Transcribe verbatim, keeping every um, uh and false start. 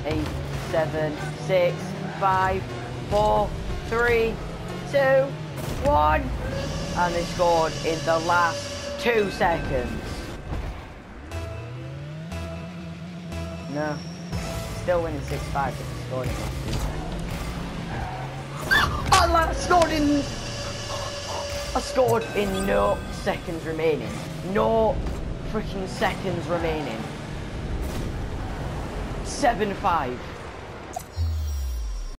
eight, seven, six, five, four, three, two, one. And they scored in the last two seconds. No. Still winning six five, but they scored in the last two seconds. I scored in... I scored in no seconds remaining. No freaking seconds remaining. seven five.